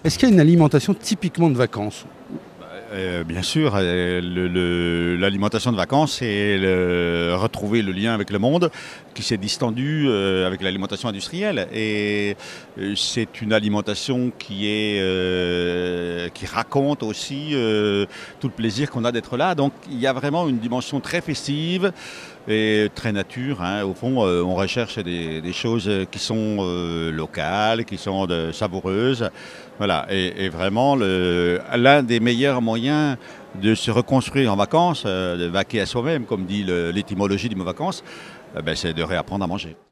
Est-ce qu'il y a une alimentation typiquement de vacances? Bien sûr, l'alimentation de vacances, c'est retrouver le lien avec le monde qui s'est distendu avec l'alimentation industrielle. Et c'est une alimentation qui raconte aussi tout le plaisir qu'on a d'être là. Donc il y a vraiment une dimension très festive et très nature, hein. Au fond, on recherche des choses qui sont locales, qui sont savoureuses. Voilà. Et vraiment, l'un des meilleurs moyens de se reconstruire en vacances, de vaquer à soi-même, comme dit l'étymologie du mot vacances, c'est de réapprendre à manger.